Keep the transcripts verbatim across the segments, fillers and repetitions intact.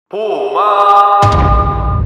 보호망.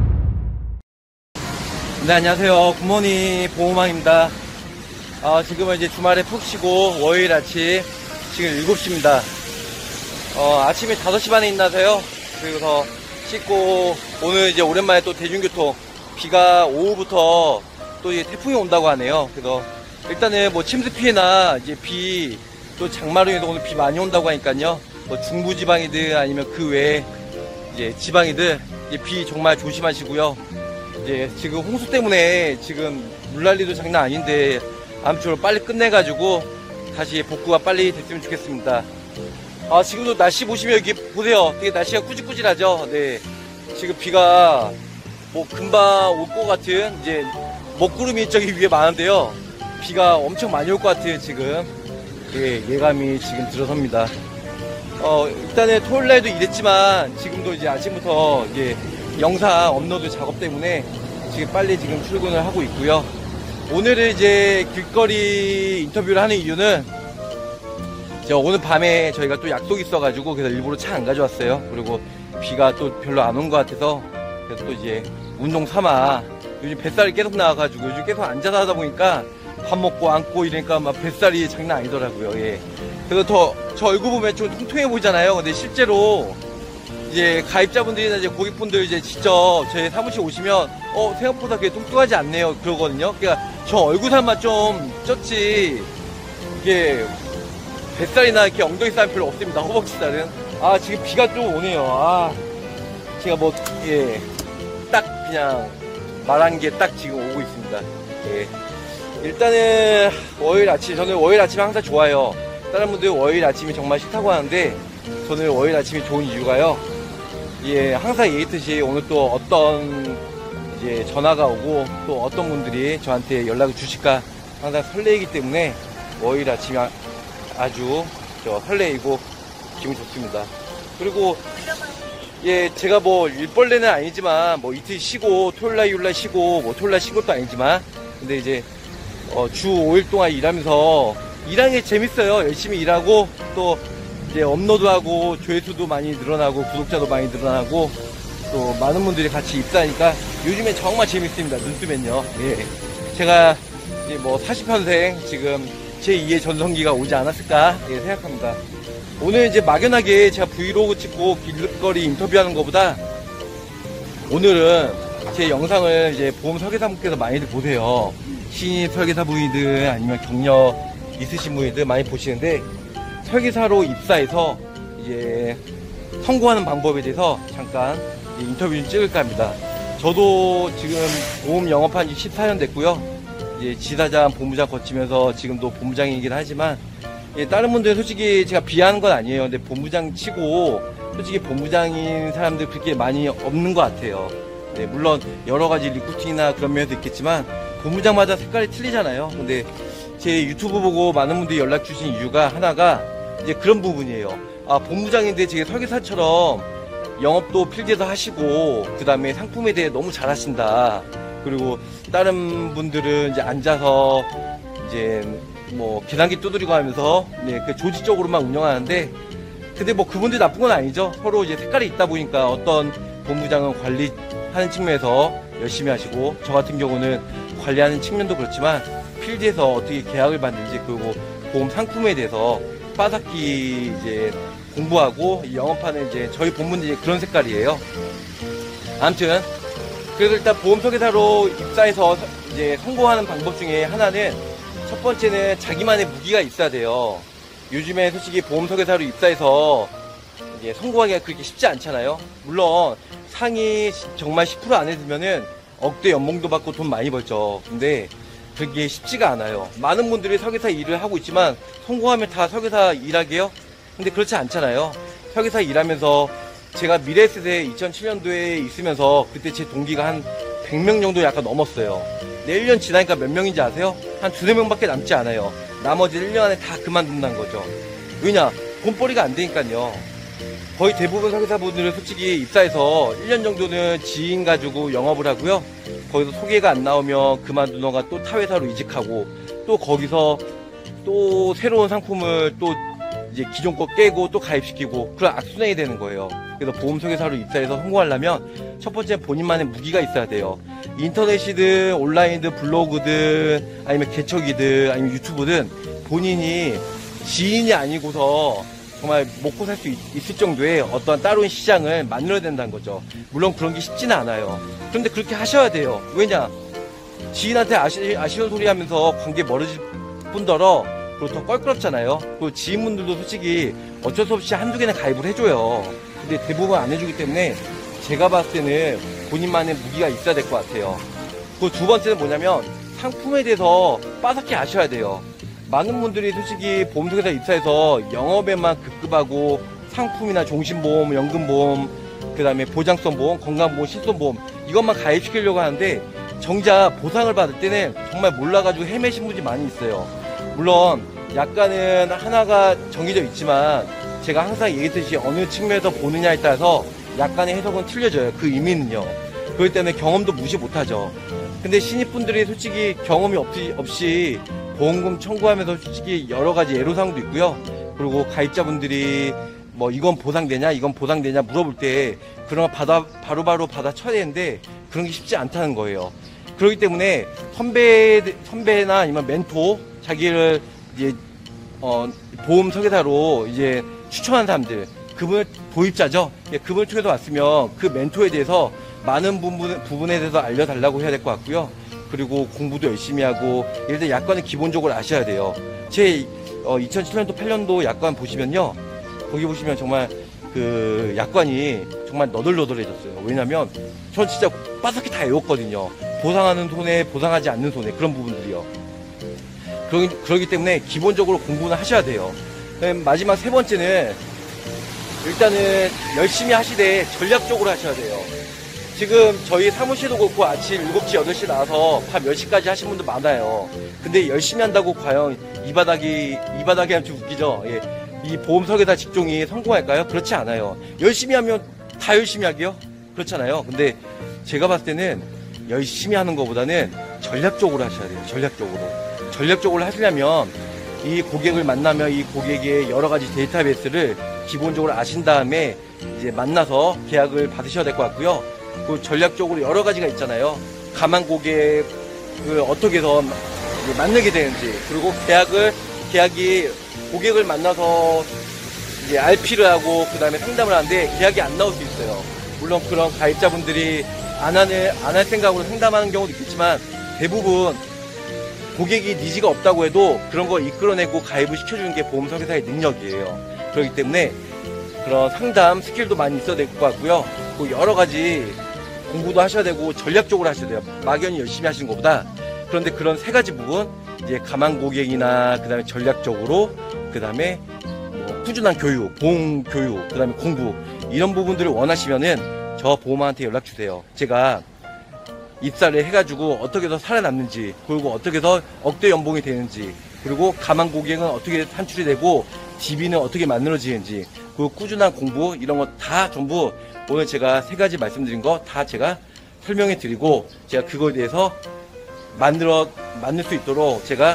네, 안녕하세요. 굿모닝 보호망입니다. 아, 지금은 이제 주말에 푹 쉬고 월요일 아침 지금 일곱 시입니다. 어, 아침에 다섯 시 반에 일어나서요. 그래서 씻고 오늘 이제 오랜만에 또 대중교통 비가 오후부터 또 이제 태풍이 온다고 하네요. 그래서 일단은 뭐 침수 피해나 이제 비 또 장마로 오늘 비 많이 온다고 하니까요. 뭐 중부지방이든 아니면 그 외에 이제 지방이들 이제 비 정말 조심하시고요. 이제 지금 홍수 때문에 지금 물난리도 장난 아닌데 아무쪼록 빨리 끝내가지고 다시 복구가 빨리 됐으면 좋겠습니다. 아, 지금도 날씨 보시면 여기 보세요. 되게 날씨가 꾸질꾸질하죠. 네, 지금 비가 뭐 금방 올 것 같은 이제 먹구름이 저기 위에 많은데요. 비가 엄청 많이 올 것 같은 지금 예, 예감이 지금 들어섭니다. 어, 일단은 토요일날도 일했지만 지금도 이제 아침부터 이제 영상 업로드 작업 때문에 지금 빨리 지금 출근을 하고 있고요. 오늘은 이제 길거리 인터뷰를 하는 이유는 제가 오늘 밤에 저희가 또 약속이 있어가지고 그래서 일부러 차 안 가져왔어요. 그리고 비가 또 별로 안 온 것 같아서 그래서 또 이제 운동 삼아 요즘 뱃살이 계속 나와가지고 요즘 계속 앉아서 하다 보니까 밥 먹고 앉고 이러니까 막 뱃살이 장난 아니더라고요. 예. 그래서 더, 저 얼굴 보면 좀 통통해 보이잖아요. 근데 실제로 이제 가입자분들이나 이제 고객분들 이제 직접 제 사무실 오시면 어, 생각보다 그게 뚱뚱하지 않네요. 그러거든요. 그러니까 저 얼굴살만 좀 쪘지 이게 뱃살이나 이렇게 엉덩이 살은 별로 없습니다. 허벅지 살은. 아, 지금 비가 좀 오네요. 아, 제가 뭐, 예, 딱 그냥 말한 게 딱 지금 오고 있습니다. 예. 일단은 월요일 아침, 저는 월요일 아침이 항상 좋아요. 다른 분들 월요일 아침이 정말 싫다고 하는데 저는 월요일 아침이 좋은 이유가요. 예, 항상 얘기했듯이 오늘 또 어떤 이제 전화가 오고 또 어떤 분들이 저한테 연락을 주실까 항상 설레이기 때문에 월요일 아침이 아, 아주 저 설레이고 기분 좋습니다. 그리고 예, 제가 뭐 일벌레는 아니지만 뭐 이틀 쉬고 토요일날 일요일날 쉬고 뭐 토요일날 쉬는 것도 아니지만 근데 이제 어, 주 오 일 동안 일하면서 일하는 게 재밌어요. 열심히 일하고 또 이제 업로드하고 조회수도 많이 늘어나고 구독자도 많이 늘어나고 또 많은 분들이 같이 입사하니까 요즘에 정말 재밌습니다. 눈 뜨면요. 예. 제가 이제 뭐 사십 년생 지금 제이의 전성기가 오지 않았을까 예, 생각합니다. 오늘 이제 막연하게 제가 브이로그 찍고 길거리 인터뷰하는 것보다 오늘은 제 영상을 이제 보험 설계사분께서 많이들 보세요. 신입 설계사분이든 아니면 경력 있으신 분이들 많이 보시는데 설계사로 입사해서 이제 성공하는 방법에 대해서 잠깐 인터뷰 좀 찍을까 합니다. 저도 지금 보험 영업한 지 십사 년 됐고요. 이제 지사장, 본부장 거치면서 지금도 본부장이긴 하지만 예, 다른 분들은 솔직히 제가 비하하는 건 아니에요. 근데 본부장 치고 솔직히 본부장인 사람들 그렇게 많이 없는 것 같아요. 네, 물론 여러 가지 리크루팅이나 그런 면도 있겠지만 본부장마다 색깔이 틀리잖아요. 근데 제 유튜브 보고 많은 분들이 연락 주신 이유가 하나가 이제 그런 부분이에요. 아, 본부장인데 제가 설계사처럼 영업도 필드에서 하시고 그 다음에 상품에 대해 너무 잘하신다. 그리고 다른 분들은 이제 앉아서 이제 뭐 계산기 두드리고 하면서 네, 그 조직적으로만 운영하는데 근데 뭐 그분들 나쁜 건 아니죠. 서로 이제 색깔이 있다 보니까 어떤 본부장은 관리하는 측면에서 열심히 하시고 저 같은 경우는 관리하는 측면도 그렇지만 필드에서 어떻게 계약을 받는지 그리고 보험 상품에 대해서 빠삭히 이제 공부하고 영업하는 이제 저희 본부는 이제 그런 색깔이에요. 아무튼 그래서 일단 보험 설계사로 입사해서 이제 성공하는 방법 중에 하나는 첫 번째는 자기만의 무기가 있어야 돼요. 요즘에 솔직히 보험 설계사로 입사해서 이제 성공하기가 그렇게 쉽지 않잖아요. 물론 상위 정말 십 퍼센트 안에 들면은 억대 연봉도 받고 돈 많이 벌죠. 근데 그게 쉽지가 않아요. 많은 분들이 설계사 일을 하고 있지만 성공하면 다 설계사 일하게요? 근데 그렇지 않잖아요. 설계사 일하면서 제가 미래에셋에 이천칠 년도에 있으면서 그때 제 동기가 한 백 명 정도 약간 넘었어요. 근데 일 년 지나니까 몇 명인지 아세요? 한 두세 명밖에 남지 않아요. 나머지 일 년 안에 다 그만둔다는 거죠. 왜냐? 돈벌이가 안 되니까요. 거의 대부분 설계사분들은 솔직히 입사해서 일 년 정도는 지인 가지고 영업을 하고요. 거기서 소개가 안 나오면 그만두다가 또 타 회사로 이직하고 또 거기서 또 새로운 상품을 또 이제 기존 거 깨고 또 가입시키고 그런 악순환이 되는 거예요. 그래서 보험 설계사로 입사해서 성공하려면 첫 번째 본인만의 무기가 있어야 돼요. 인터넷이든 온라인이든 블로그든 아니면 개척이든 아니면 유튜브든 본인이 지인이 아니고서 정말 먹고 살 수 있을 정도의 어떤 따로 시장을 만들어야 된다는 거죠. 물론 그런 게 쉽지는 않아요. 그런데 그렇게 하셔야 돼요. 왜냐? 지인한테 아시, 아쉬운 소리 하면서 관계 멀어질 뿐더러 그리고 더 껄끄럽잖아요. 그 지인분들도 솔직히 어쩔 수 없이 한두 개는 가입을 해줘요. 근데 대부분 안 해주기 때문에 제가 봤을 때는 본인만의 무기가 있어야 될 것 같아요. 그 두 번째는 뭐냐면 상품에 대해서 빠삭히 아셔야 돼요. 많은 분들이 솔직히 보험회사 입사해서 영업에만 급급하고 상품이나 종신보험, 연금보험, 그 다음에 보장성 보험, 건강보험, 실손보험 이것만 가입시키려고 하는데 정작 보상을 받을 때는 정말 몰라가지고 헤매신 분들이 많이 있어요. 물론 약간은 하나가 정해져 있지만 제가 항상 얘기했듯이 어느 측면에서 보느냐에 따라서 약간의 해석은 틀려져요. 그 의미는요. 그렇기 때문에 경험도 무시 못하죠. 근데 신입분들이 솔직히 경험이 없이, 없이 보험금 청구하면서 솔직히 여러 가지 애로사항도 있고요. 그리고 가입자분들이 뭐 이건 보상되냐 이건 보상되냐 물어볼 때 그런 거 받아, 바로바로 받아 쳐야 되는데 그런 게 쉽지 않다는 거예요. 그렇기 때문에 선배, 선배나 아니면 멘토, 자기를 이제, 어, 보험 설계사로 이제 추천한 사람들, 그분을 도입자죠. 예, 그분을 통해서 왔으면 그 멘토에 대해서 많은 부분, 부분에 대해서 알려달라고 해야 될 것 같고요. 그리고 공부도 열심히 하고, 예를 들어 약관은 기본적으로 아셔야 돼요. 제 어, 이천칠 년도, 팔 년도 약관 보시면요. 거기 보시면 정말 그 약관이 정말 너덜너덜해졌어요. 왜냐면 전 진짜 빠삭히 다 외웠거든요. 보상하는 손해, 보상하지 않는 손해, 그런 부분들이요. 그러기, 그러기 때문에 기본적으로 공부는 하셔야 돼요. 마지막 세 번째는 일단은 열심히 하시되 전략적으로 하셔야 돼요. 지금 저희 사무실도 그렇고 아침 일곱 시, 여덟 시 나와서 밤 열 시까지 하신 분들 많아요. 근데 열심히 한다고 과연 이 바닥이, 이 바닥이 하면 좀 웃기죠? 예. 이 보험 설계사 직종이 성공할까요? 그렇지 않아요. 열심히 하면 다 열심히 하게요? 그렇잖아요. 근데 제가 봤을 때는 열심히 하는 것보다는 전략적으로 하셔야 돼요. 전략적으로. 전략적으로 하시려면 이 고객을 만나면 이 고객의 여러 가지 데이터베이스를 기본적으로 아신 다음에 이제 만나서 계약을 받으셔야 될 것 같고요. 그 전략적으로 여러 가지가 있잖아요. 가만 고객을 어떻게 해서 만나게 되는지, 그리고 계약을, 계약이 고객을 만나서 이제 알피를 하고 그 다음에 상담을 하는데 계약이 안 나올 수 있어요. 물론 그런 가입자분들이 안 하는, 안 할 생각으로 상담하는 경우도 있겠지만 대부분 고객이 니즈가 없다고 해도 그런 거 이끌어내고 가입을 시켜주는 게 보험 설계사의 능력이에요. 그렇기 때문에 그런 상담 스킬도 많이 있어야 될 것 같고요. 그 여러 가지 공부도 하셔야 되고 전략적으로 하셔야 돼요. 막연히 열심히 하시는 것보다. 그런데 그런 세 가지 부분, 이제 가만 고객이나 그 다음에 전략적으로, 그 다음에 뭐 꾸준한 교육, 보험 교육, 그 다음에 공부, 이런 부분들을 원하시면은 저 보험한테 연락 주세요. 제가 입사를 해가지고 어떻게 해서 살아남는지, 그리고 어떻게 해서 억대 연봉이 되는지, 그리고 가만 고객은 어떻게 산출이 되고 디비는 어떻게 만들어지는지, 그 꾸준한 공부, 이런 거 다 전부 오늘 제가 세 가지 말씀드린 거 다 제가 설명해 드리고, 제가 그거에 대해서 만들어 만들 수 있도록 제가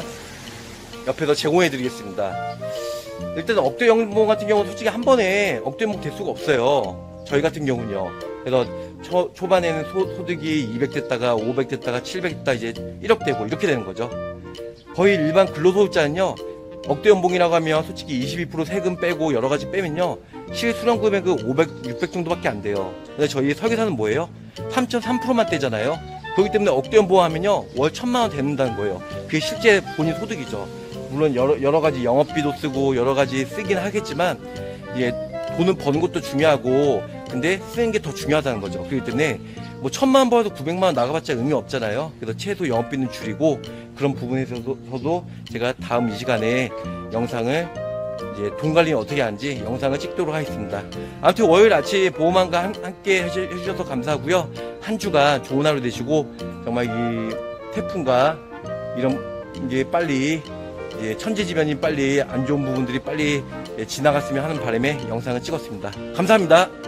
옆에서 제공해 드리겠습니다. 일단 억대 연봉 같은 경우는 솔직히 한 번에 억대 연봉 될 수가 없어요. 저희 같은 경우는요. 그래서 초, 초반에는 소, 소득이 이백 됐다가 오백 됐다가 칠백 됐다가 이제 일억 되고 이렇게 되는 거죠. 거의 일반 근로소득자는요, 억대 연봉이라고 하면 솔직히 이십이 퍼센트 세금 빼고 여러 가지 빼면요, 실수령 금액은 오백, 육백 정도밖에 안 돼요. 근데 저희 설계사는 뭐예요? 삼 점 삼 퍼센트만 떼잖아요. 그렇기 때문에 억대 연봉 하면요, 월 천만 원 되는다는 거예요. 그게 실제 본인 소득이죠. 물론 여러, 여러 가지 영업비도 쓰고 여러 가지 쓰긴 하겠지만, 예, 돈은 버는 것도 중요하고, 근데 쓰는 게 더 중요하다는 거죠. 그렇기 때문에 뭐 천만 원 벌어도 구백만 원 나가봤자 의미 없잖아요. 그래서 최소 영업비는 줄이고, 그런 부분에서도 제가 다음 이 시간에 영상을 이제 돈 관리는 어떻게 하는지 영상을 찍도록 하겠습니다. 아무튼 월요일 아침 보험왕과 함께 해주셔서 감사하고요. 한 주간 좋은 하루 되시고, 정말 이 태풍과 이런 게 빨리, 이제 천재지변이 빨리, 안 좋은 부분들이 빨리 지나갔으면 하는 바람에 영상을 찍었습니다. 감사합니다.